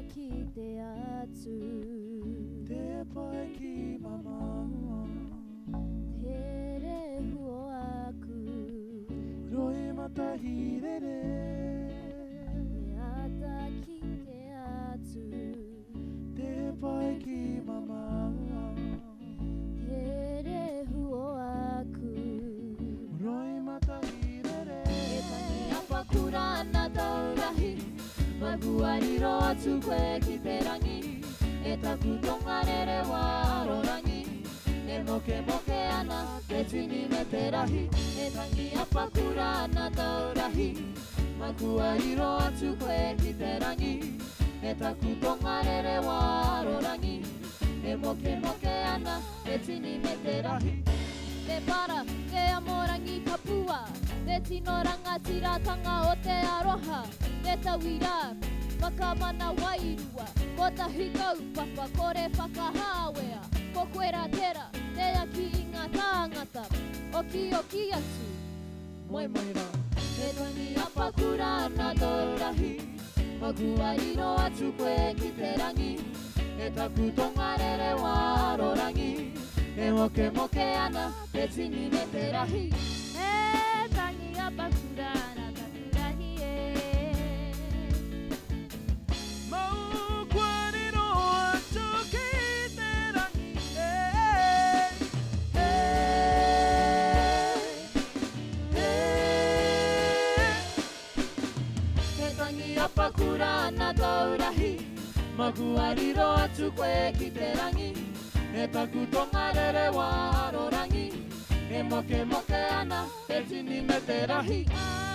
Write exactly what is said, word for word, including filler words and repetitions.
ki te atu Te pai ki mama Te rehuo aku Roi matahirere E ata ki te atu Te pai ki mama Te rehuo aku Roi matahirere E tangi apa kurana taurahi Maguariro atu koe ki te rangi E taku tongarere wa arorangi E moke moke ana te tini me te rahi E tangi apa kurana taurahi Maguariro atu koe ki te rangi E taku tongarere wa arorangi E moke moke ana te tini me te rahi Te para, te amorangi kapua Te tino rangatiratanga o te aroha Te tawira, whakamana wairua Ko ta hikau papa, kore whakahāwea Ko koera tera, te aki i ngā tāngata Oki oki atu, Moi mai rā He tangi apa kurana taurahi Maguariro atu koe ki te rangi E taku tongarere wa arorangi E moke moke ana, te tini me te rahi E tangi apa kurana taurahi e Maguariro atu ki te rangi e E, e He tangi apa kurana taurahi Maguariro atu koe ki te rangi E taku tongarere wa arorangi E moke moke ana, te tini me te rahi